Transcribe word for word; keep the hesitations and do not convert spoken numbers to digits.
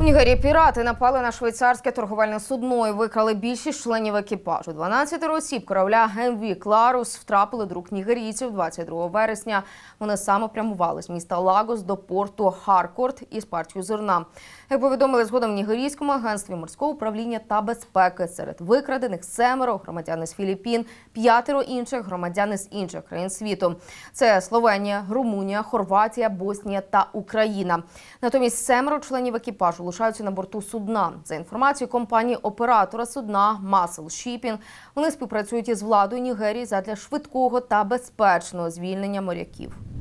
Нігерії пірати напали на швейцарське торговельне судно і викрали більшість членів екіпажу. дванадцять осіб корабля ем ві «Кларус» втрапили до рук нігерійців двадцять другого вересня. Вони саме прямували з міста Лагос до порту Харкорт із партією зерна. Як повідомили згодом в Нігерійському агентстві морського управління та безпеки, серед викрадених семеро громадяни з Філіппін, п'ятеро інших громадяни з інших країн світу. Це Словенія, Румунія, Хорватія, Боснія та Україна. Натомість семеро членів екіпажу лишаються на борту судна. За інформацією компанії-оператора судна Muscle Shipping, вони співпрацюють із владою Нігерії задля швидкого та безпечного звільнення моряків.